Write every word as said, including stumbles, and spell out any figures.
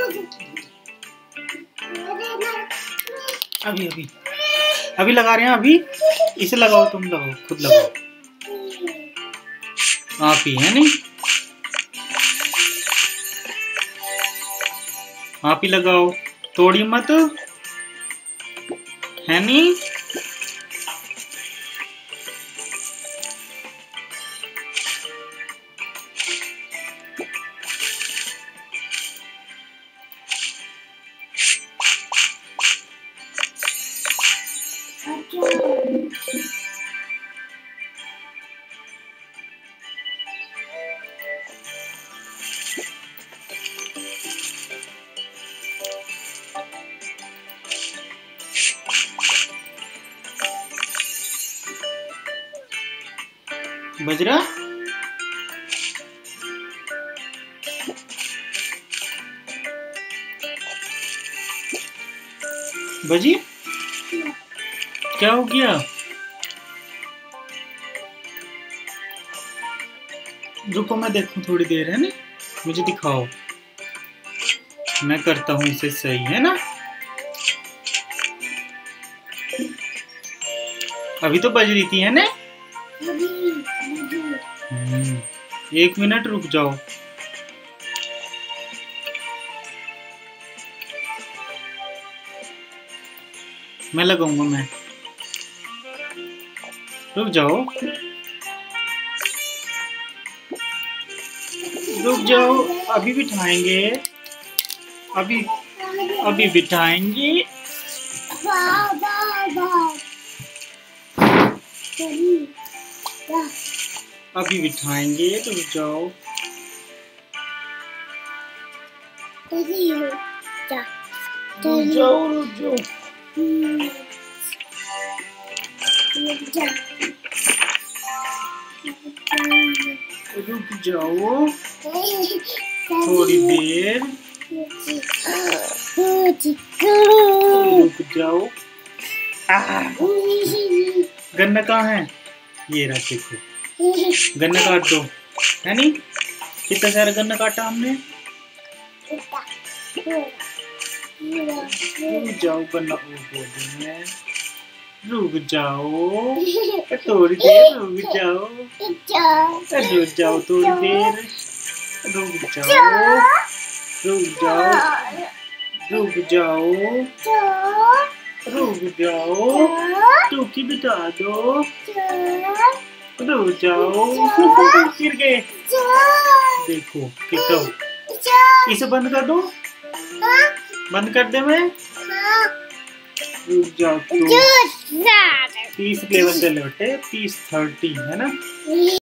अभी अभी अभी लगा रहे हैं। अभी इसे लगाओ, तुम लगाओ, खुद लगाओ। आप ही है नहीं, आप ही लगाओ, तोड़ी मत, है नहीं। बजरा बजी, क्या हो गया? रुको मैं देखूं थोड़ी देर, है ना, मुझे दिखाओ, मैं करता हूँ इसे सही, है ना। अभी तो बज रही थी, है ना। हम्म, एक मिनट रुक जाओ। मैं लगाऊंगा, मैं रुक जाओ, रुक जाओ, अभी बिठाएंगे, अभी अभी बिठाएंगे। अभी बिठाएंगे, तो रुक जाओ। रुक जाओ, रुक जाओ, रुक जाओ थोड़ी देर, रुक जाओ। गन्ना कहाँ है? ये रहा, देखो, गन्ना काट दो, है नहीं। कितना सारा गन्ना काटा हमने। रुक जाओ, गन्ना को बोलते, रुक जाओ थोड़ी देर, रुक जाओ, रुक जाओ थोड़ी देर, रुक जाओ, रुक जाओ, रुक जाओ, रुक जाओ, टूकी बिठा दो, रुक जाओ, गिर गए, देखो कितना। इसे बंद कर दो, बंद कर दे मैं। रुक जाओ, तो तीस लेवल चले बेटे, तीस थर्टी, है ना।